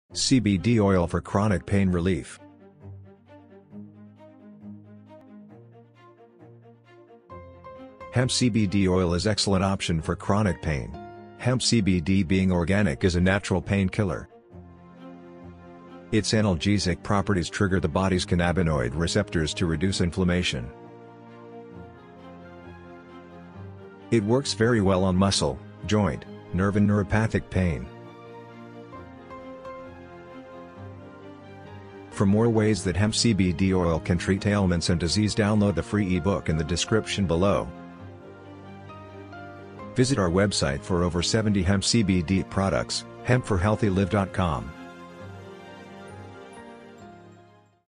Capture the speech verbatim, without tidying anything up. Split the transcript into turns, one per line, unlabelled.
C B D oil for chronic pain relief. Hemp C B D oil is excellent option for chronic pain. Hemp C B D, being organic, is a natural painkiller. Its analgesic properties trigger the body's cannabinoid receptors to reduce inflammation. It works very well on muscle, joint, nerve and neuropathic pain. For more ways that hemp C B D oil can treat ailments and disease, download the free ebook in the description below. Visit our website for over seventy hemp C B D products, hemp for healthy live dot com.